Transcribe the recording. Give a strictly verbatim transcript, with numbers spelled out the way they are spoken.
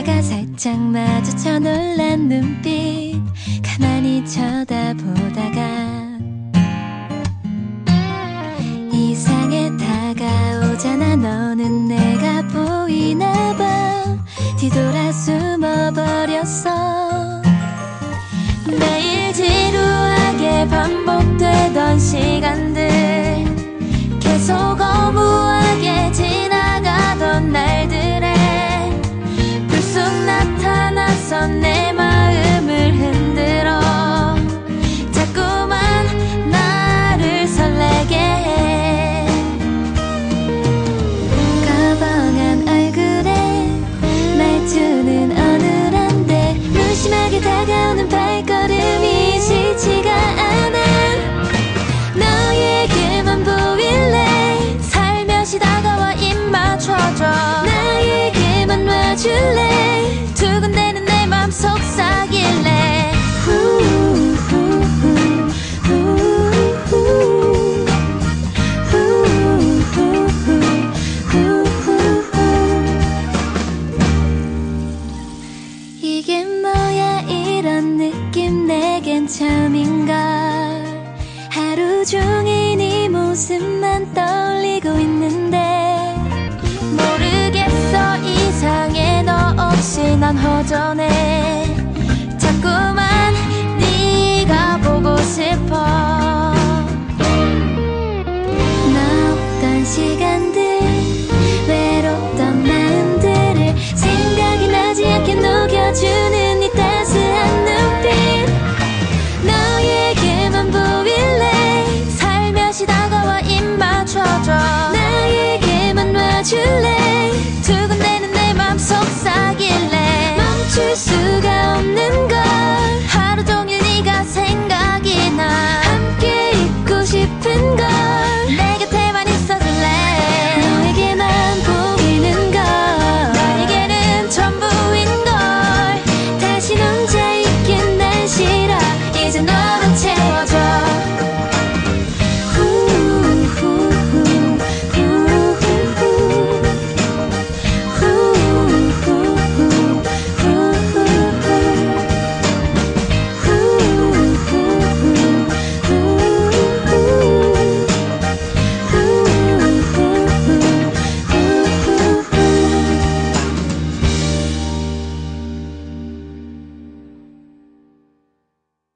그러다가 살짝 마주쳐 놀란 눈빛 가만히 쳐다보다가 이상해 다가오잖아. 너는 내가 보이나봐. 뒤돌아 숨어버렸어. 매일 지루하게 반복되던 시간들 계속 허무하게 지나가던 날들에 불쑥 나타나선 내 마음을 흔들어 자꾸만 나를 설레게 해. 거벙한 얼굴에 말투는 어눌한데 무심하게 다가오는 발걸음이 싫지가 않아. 너에게만 보일래. 살며시 다가와 입 맞춰줘. 나에게만 와줄래. 두근대는 내 맘 속삭일래. 이게 뭐야 이런 느낌 내겐 처음인걸. 하루 종일 네 모습만 떠올리고 있는데 모르겠어 이상해. 너 없이 난 허전해. 자꾸만 네가 보고 싶어. 너 없던 시간